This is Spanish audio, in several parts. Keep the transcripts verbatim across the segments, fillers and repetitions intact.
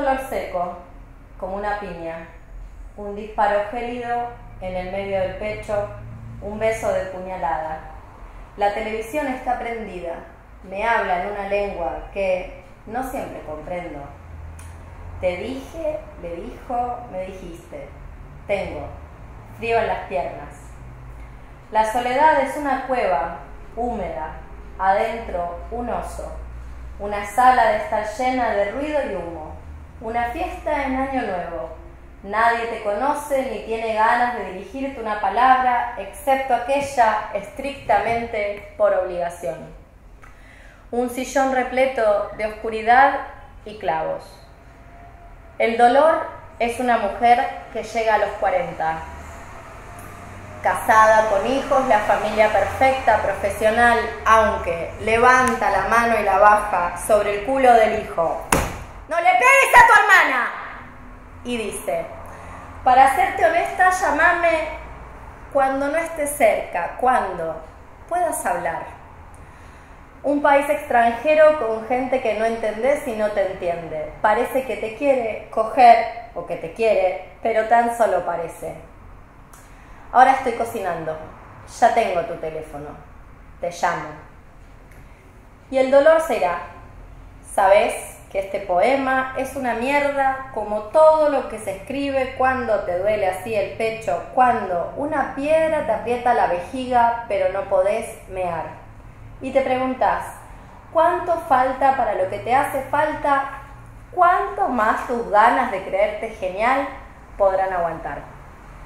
dolor seco, como una piña, un disparo gélido en el medio del pecho, un beso de puñalada. La televisión está prendida, me habla en una lengua que no siempre comprendo. Te dije, le dijo, me dijiste, tengo frío en las piernas. La soledad es una cueva húmeda, adentro un oso. Una sala de estar llena de ruido y humo. Una fiesta en Año Nuevo. Nadie te conoce ni tiene ganas de dirigirte una palabra, excepto aquella estrictamente por obligación. Un sillón repleto de oscuridad y clavos. El dolor es una mujer que llega a los cuarenta. Casada, con hijos, la familia perfecta, profesional, aunque levanta la mano y la baja sobre el culo del hijo. ¡No le pegues a tu hermana! Y dice, para serte honesta, llámame cuando no estés cerca, cuando puedas hablar. Un país extranjero con gente que no entendés y no te entiende. Parece que te quiere coger o que te quiere, pero tan solo parece. Ahora estoy cocinando, ya tengo tu teléfono, te llamo. Y el dolor se irá. Sabes que este poema es una mierda como todo lo que se escribe cuando te duele así el pecho, cuando una piedra te aprieta la vejiga pero no podés mear. Y te preguntas, ¿cuánto falta para lo que te hace falta? ¿Cuánto más tus ganas de creerte genial podrán aguantar?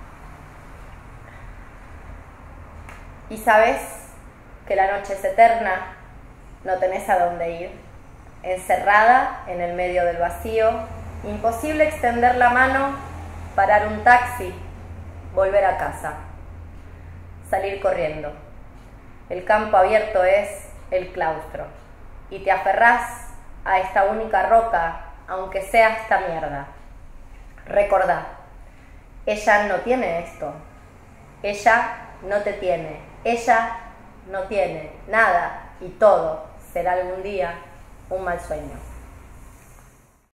Y sabes que la noche es eterna, no tenés a dónde ir, encerrada en el medio del vacío, imposible extender la mano, parar un taxi, volver a casa, salir corriendo. El campo abierto es el claustro y te aferrás a esta única roca, aunque sea esta mierda. Recordá, ella no tiene esto, ella no te tiene. Ella no tiene nada y todo será algún día un mal sueño.